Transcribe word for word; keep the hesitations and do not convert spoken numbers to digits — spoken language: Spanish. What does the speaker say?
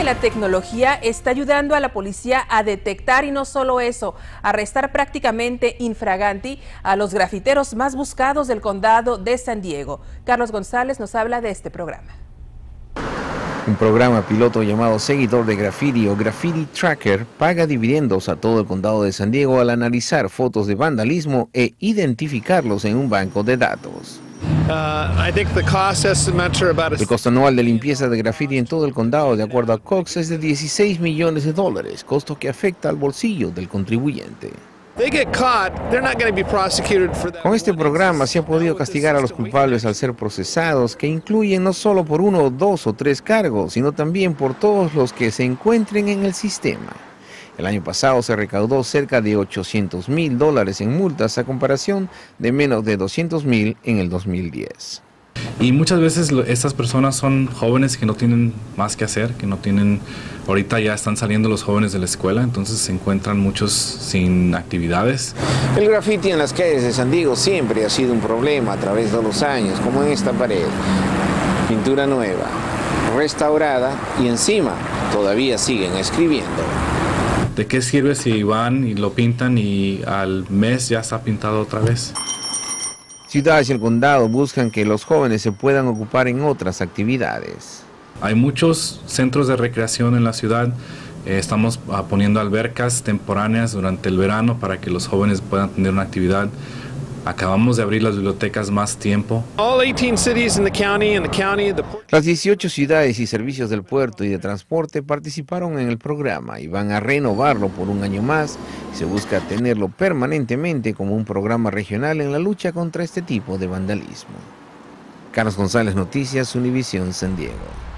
que la tecnología está ayudando a la policía a detectar y no solo eso, a arrestar prácticamente infraganti a los grafiteros más buscados del condado de San Diego. Carlos González nos habla de este programa. Un programa piloto llamado Seguidor de Graffiti o Graffiti Tracker paga dividendos a todo el condado de San Diego al analizar fotos de vandalismo e identificarlos en un banco de datos. El costo anual de limpieza de graffiti en todo el condado, de acuerdo a Cox, es de dieciséis millones de dólares, costo que afecta al bolsillo del contribuyente. Con este programa se ha podido castigar a los culpables al ser procesados, que incluyen no solo por uno, dos o tres cargos, sino también por todos los que se encuentren en el sistema. El año pasado se recaudó cerca de ochocientos mil dólares en multas, a comparación de menos de doscientos mil en el dos mil diez. Y muchas veces estas personas son jóvenes que no tienen más que hacer, que no tienen, ahorita ya están saliendo los jóvenes de la escuela, entonces se encuentran muchos sin actividades. El graffiti en las calles de San Diego siempre ha sido un problema a través de los años, como en esta pared. Pintura nueva, restaurada y encima todavía siguen escribiendo. ¿De qué sirve si van y lo pintan y al mes ya está pintado otra vez? Ciudades y el condado buscan que los jóvenes se puedan ocupar en otras actividades. Hay muchos centros de recreación en la ciudad. Eh, estamos poniendo albercas temporáneas durante el verano para que los jóvenes puedan tener una actividad. Acabamos de abrir las bibliotecas más tiempo. Las dieciocho ciudades y servicios del puerto y de transporte participaron en el programa y van a renovarlo por un año más. Y se busca tenerlo permanentemente como un programa regional en la lucha contra este tipo de vandalismo. Carlos González, Noticias Univisión San Diego.